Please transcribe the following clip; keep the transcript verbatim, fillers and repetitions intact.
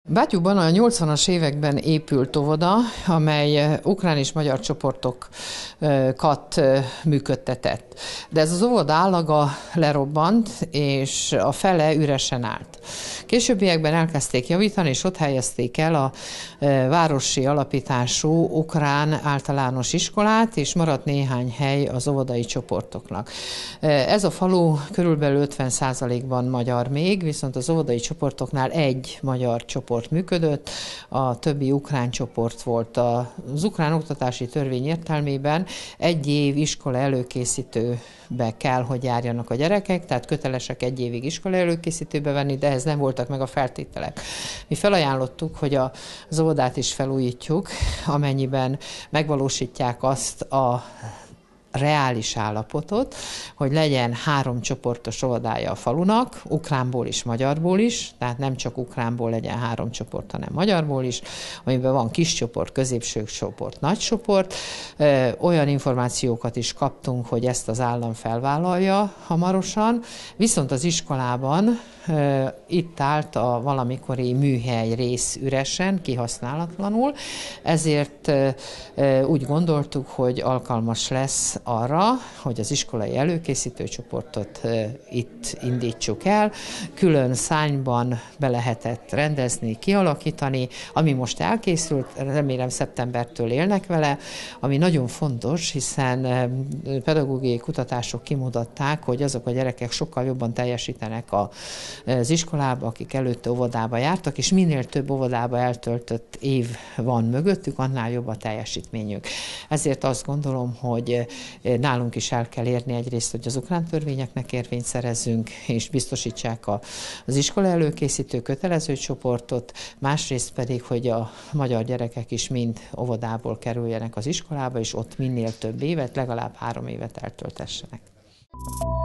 Bátyúban a nyolcvanas években épült óvoda, amely ukrán és magyar csoportokat működtetett. De ez az óvoda állaga lerobbant, és a fele üresen állt. Későbbiekben elkezdték javítani, és ott helyezték el a városi alapítású ukrán általános iskolát, és maradt néhány hely az óvodai csoportoknak. Ez a falu körülbelül ötven százalékban magyar még, viszont az óvodai csoportoknál egy magyar csoport működött, a többi ukrán csoport volt. Az ukrán oktatási törvény értelmében egy év iskola előkészítőbe kell, hogy járjanak a gyerekek, tehát kötelesek egy évig iskola előkészítőbe venni, de ehhez nem voltak meg a feltételek. Mi felajánlottuk, hogy az óvodát is felújítjuk, amennyiben megvalósítják azt a reális állapotot, hogy legyen három csoportos óvodája a falunak, ukránból is, magyarból is, tehát nem csak ukránból legyen három csoport, hanem magyarból is, amiben van kis csoport, középső csoport, nagy csoport. Olyan információkat is kaptunk, hogy ezt az állam felvállalja hamarosan, viszont az iskolában itt állt a valamikori műhely rész üresen, kihasználatlanul, ezért úgy gondoltuk, hogy alkalmas lesz arra, hogy az iskolai előkészítő csoportot itt indítsuk el. Külön szárnyban be lehetett rendezni, kialakítani, ami most elkészült, remélem szeptembertől élnek vele, ami nagyon fontos, hiszen pedagógiai kutatások kimutatták, hogy azok a gyerekek sokkal jobban teljesítenek a az iskolába, akik előtte óvodába jártak, és minél több óvodába eltöltött év van mögöttük, annál jobb a teljesítményük. Ezért azt gondolom, hogy nálunk is el kell érni egyrészt, hogy az ukrán törvényeknek érvényt szerezzünk, és biztosítsák a, az iskola előkészítő kötelező csoportot, másrészt pedig, hogy a magyar gyerekek is mind óvodából kerüljenek az iskolába, és ott minél több évet, legalább három évet eltöltessenek.